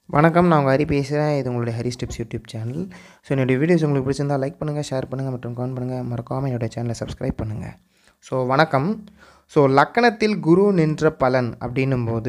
வணக்கம், நான் உங்கள் ஹரி பேசுகிறேன். இது உங்களுடைய Hari steps YouTube channel. So என்னுடைய வீடியோஸ் உங்களுக்கு பிடிச்சிருந்தால் லைக் பண்ணுங்கள், ஷேர் பண்ணுங்கள் மற்றும் கமெண்ட் பண்ணுங்கள். மறக்காமல் என்னுடைய சேனலை சப்ஸ்கிரைப் பண்ணுங்கள். ஸோ வணக்கம். ஸோ லக்கணத்தில் குரு நின்ற பலன் அப்படின்னும்போது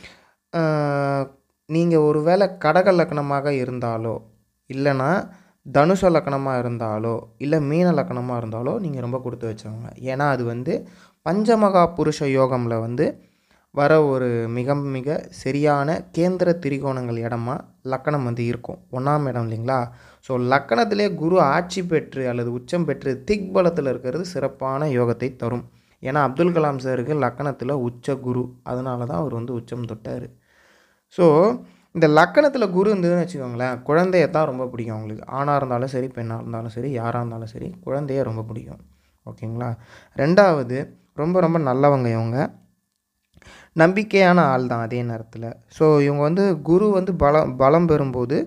நீங்கள் ஒரு வேளை கடக லக்கணமாக இருந்தாலோ இல்லைனா தனுச லக்கணமாக இருந்தாலோ இல்லை மீன லக்கணமாக இருந்தாலோ நீங்கள் ரொம்ப கொடுத்து வச்சவங்க. ஏன்னா அது வந்து பஞ்சமகா புருஷ யோகமில் வர ஒரு மிக மிக சரியான கேந்திர திரிகோணங்கள் இடமா லக்கணம் இருக்கும். 1ஆம் இடம் இல்லைங்களா? ஸோ லக்கணத்திலே குரு ஆட்சி பெற்று அல்லது உச்சம் பெற்று திக்பலத்தில் இருக்கிறது சிறப்பான யோகத்தை தரும். ஏன்னா அப்துல் கலாம் சாருக்கு லக்கணத்தில் உச்ச குரு, அதனால தான் அவர் உச்சம் தொட்டார். ஸோ இந்த லக்கணத்தில் குரு இருந்ததுன்னு வச்சுக்கோங்களேன், குழந்தையத்தான் ரொம்ப பிடிக்கும் அவங்களுக்கு. ஆணாக இருந்தாலும் சரி, பெண்ணாக இருந்தாலும் சரி, யாராக இருந்தாலும் சரி, குழந்தைய ரொம்ப பிடிக்கும். ஓகேங்களா? 2வது, ரொம்ப ரொம்ப நல்லவங்க இவங்க, நம்பிக்கையான ஆள் தான் அதே நேரத்தில். ஸோ இவங்க குரு பலம் பெறும்போது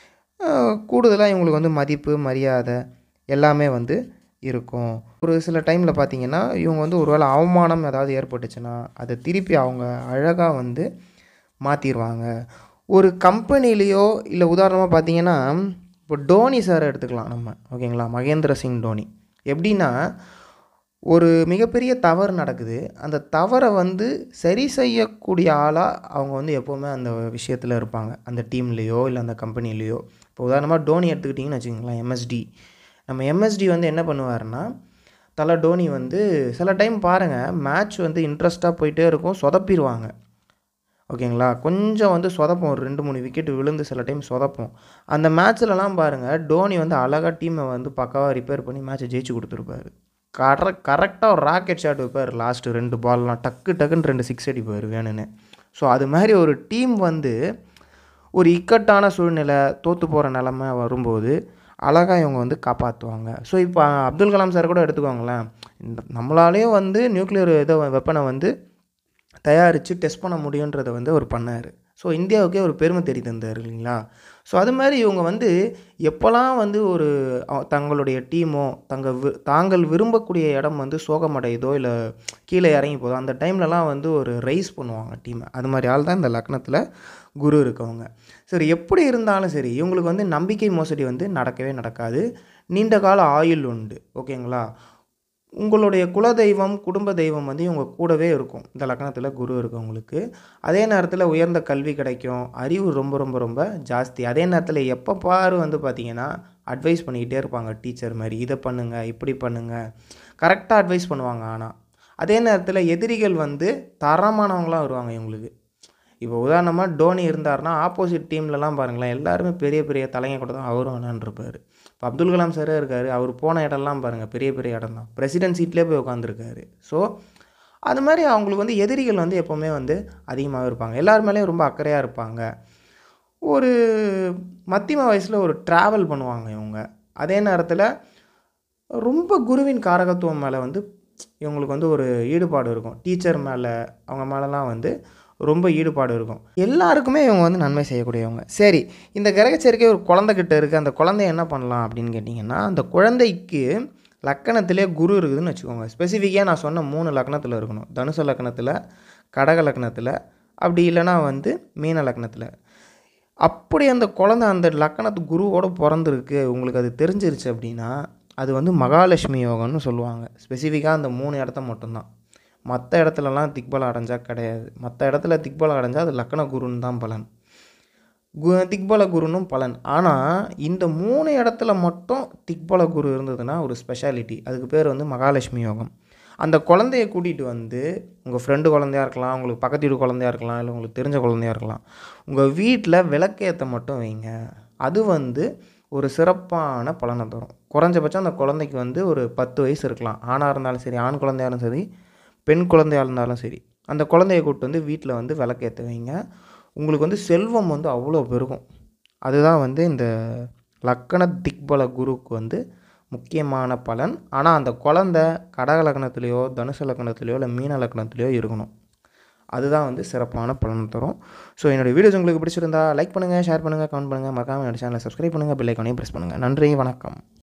கூடுதலாக இவங்களுக்கு மதிப்பு மரியாதை எல்லாமே இருக்கும். ஒரு சில டைமில் பார்த்திங்கன்னா இவங்க ஒரு வேளை அவமானம் ஏதாவது ஏற்பட்டுச்சுன்னா அதை திருப்பி அவங்க அழகாக மாற்றிடுவாங்க. ஒரு கம்பெனிலேயோ இல்லை உதாரணமாக பார்த்திங்கன்னா இப்போ டோனி சாரை எடுத்துக்கலாம் நம்ம. ஓகேங்களா? மகேந்திர சிங் டோனி எப்படின்னா, ஒரு மிகப்பெரிய தவறு நடக்குது, அந்த தவறை சரி செய்யக்கூடிய ஆளாக அவங்க எப்போவுமே அந்த விஷயத்தில் இருப்பாங்க, அந்த டீம்லேயோ இல்லை அந்த கம்பெனிலேயோ. இப்போ உதாரணமாக டோனி எடுத்துக்கிட்டிங்கன்னு வச்சுக்கோங்களேன், எம்எஸ்டி. நம்ம எம்எஸ்டி என்ன பண்ணுவார்னா, தலை டோனி சில டைம் பாருங்கள், மேட்ச் இன்ட்ரெஸ்ட்டாக போயிட்டே இருக்கும், சொதப்பிடுவாங்க. ஓகேங்களா? கொஞ்சம் சொதப்போம், ஒரு 2-3 விக்கெட் விழுந்து சில டைம் சொதப்போம். அந்த மேட்ச்லலாம் பாருங்கள், டோனி அழகாக டீமை பக்காவாக ரிப்பேர் பண்ணி மேட்ச்சை ஜெயிச்சு கொடுத்துருப்பாரு. கரெக்டாக ஒரு ராக்கெட் ஷாட் வைப்பார். லாஸ்ட்டு 2 பால்லாம் டக்குன்னு 2 6 அடிப்பார் வேணுன்னு. ஸோ அது மாதிரி ஒரு டீம் ஒரு இக்கட்டான சூழ்நிலை, தோற்று போகிற நிலமை வரும்போது அழகாக இவங்க காப்பாற்றுவாங்க. ஸோ இப்போ அப்துல் கலாம் சார் கூட எடுத்துக்கோங்களேன், நம்மளாலேயும் நியூக்ளியர் வெப்பனை தயாரித்து டெஸ்ட் பண்ண முடியுன்றதை அவர் பண்ணார். ஸோ இந்தியாவுக்கே ஒரு பெருமை தேடி தந்தார் இல்லைங்களா? ஸோ அது மாதிரி இவங்க எப்போல்லாம் ஒரு தங்களுடைய டீமோ தாங்கள் விரும்பக்கூடிய இடம் சோகமடையுதோ இல்லை கீழே இறங்கி போதோ, அந்த டைம்லலாம் ஒரு ரைஸ் பண்ணுவாங்க டீமை. அது மாதிரி ஆள் தான் இந்த லக்னத்தில் குரு இருக்கவங்க. சரி, எப்படி இருந்தாலும் சரி இவங்களுக்கு நம்பிக்கை மோசடி நடக்கவே நடக்காது. நீண்ட கால ஆயுள் உண்டு. ஓகேங்களா? உங்களுடைய குலதெய்வம், குடும்ப தெய்வம் இவங்க கூடவே இருக்கும் இந்த லக்னத்தில் குரு இருக்கவங்களுக்கு. அதே நேரத்தில் உயர்ந்த கல்வி கிடைக்கும், அறிவு ரொம்ப ரொம்ப ரொம்ப ஜாஸ்தி. அதே நேரத்தில் எப்போ பாரு பார்த்திங்கன்னா அட்வைஸ் பண்ணிக்கிட்டே இருப்பாங்க, டீச்சர் மாதிரி. இதை பண்ணுங்கள், இப்படி பண்ணுங்கள், கரெக்டாக அட்வைஸ் பண்ணுவாங்க. ஆனால் அதே நேரத்தில் எதிரிகள் தரமானவங்களாம் வருவாங்க இவங்களுக்கு. இப்போ உதாரணமாக டோனி இருந்தார்னா ஆப்போசிட் டீம்லலாம் பாருங்களேன், எல்லாருமே பெரிய பெரிய தலைங்க கூட தான் அவரும் வேணான்ருப்பார். இப்போ அப்துல் கலாம் சாரே இருக்கார், அவர் போன இடம்லாம் பாருங்கள் பெரிய பெரிய இடம் தான், பிரசிடென்ட் சீட்லேயே போய் உட்காந்துருக்காரு. ஸோ அது மாதிரி அவங்களுக்கு எதிரிகள் எப்போவுமே அதிகமாகவே இருப்பாங்க. எல்லார் மேலேயும் ரொம்ப அக்கறையாக இருப்பாங்க. ஒரு மத்தியம வயசில் ஒரு ட்ராவல் பண்ணுவாங்க இவங்க. அதே நேரத்தில் ரொம்ப குருவின் காரகத்துவம் மேலே இவங்களுக்கு ஒரு ஈடுபாடு இருக்கும். டீச்சர் மேலே, அவங்க மேலெலாம் ரொம்ப ஈடுபாடு இருக்கும். எல்லாருக்குமே இவங்க நன்மை செய்யக்கூடியவங்க. சரி, இந்த கிரகச்சேர்க்கை ஒரு குழந்தைகிட்ட இருக்குது, அந்த குழந்தைய என்ன பண்ணலாம் அப்படின்னு கேட்டிங்கன்னா, அந்த குழந்தைக்கு லக்கணத்திலே குரு இருக்குதுன்னு வச்சுக்கோங்க. ஸ்பெசிஃபிக்காக நான் சொன்ன 3 லக்னத்தில் இருக்கணும். தனுச லக்னத்தில், கடக லக்னத்தில், அப்படி இல்லைனா மீன லக்னத்தில். அப்படி அந்த குழந்தை அந்த லக்கணத்து குருவோடு பிறந்திருக்கு, உங்களுக்கு அது தெரிஞ்சிருச்சு அப்படின்னா, அது மகாலட்சுமி யோகம்னு சொல்லுவாங்க. ஸ்பெசிஃபிக்காக அந்த 3 இடத்த மட்டும்தான். மற்ற இடத்துலலாம் திக்பலம் அடைஞ்சால் கிடையாது. மற்ற இடத்துல திக்பலம் அடைஞ்சால் அது லக்கண குருன்னு தான் பலன், திக்பல குருன்னும் பலன். ஆனால் இந்த 3 இடத்துல மட்டும் திக்பல குரு இருந்ததுன்னா ஒரு ஸ்பெஷாலிட்டி. அதுக்கு பேர் மகாலட்சுமி யோகம். அந்த குழந்தைய கூட்டிகிட்டு உங்கள் ஃப்ரெண்டு குழந்தையாக இருக்கலாம், உங்களுக்கு பக்கத்து வீடு குழந்தையாக இருக்கலாம், இல்லை உங்களுக்கு தெரிஞ்ச குழந்தையாக இருக்கலாம், உங்கள் வீட்டில் விளக்கேற்ற மட்டும் வைங்க. அது ஒரு சிறப்பான பலனை தரும். குறைஞ்சபட்சம் அந்த குழந்தைக்கு ஒரு 10 வயசு இருக்கலாம். ஆணாக இருந்தாலும் சரி, ஆண் குழந்தையாக இருந்தாலும் சரி, பெண் குழந்தையாக இருந்தாலும் சரி, அந்த குழந்தைய கூப்பிட்டு வீட்டில் விளக்கேற்ற வைங்க. உங்களுக்கு செல்வம் அவ்வளோ பெருகும். அதுதான் இந்த லக்கண திக்பல குருக்கு முக்கியமான பலன். ஆனால் அந்த குழந்தை கடக லக்னத்துலேயோ, தனுசு லக்னத்துலேயோ, இல்லை மீன லக்னத்துலேயோ இருக்கணும். அதுதான் சிறப்பான பலன் தரும். ஸோ என்னுடைய வீடியோஸ் உங்களுக்கு பிடிச்சிருந்தா லைக் பண்ணுங்கள், ஷேர் பண்ணுங்கள், கமெண்ட் பண்ணுங்கள். மறக்காமல் என்னோட சேனலை சப்ஸ்கிரைப் பண்ணுங்கள், பெல் ஐக்கானையும் ப்ரெஸ் பண்ணுங்கள். நன்றி, வணக்கம்.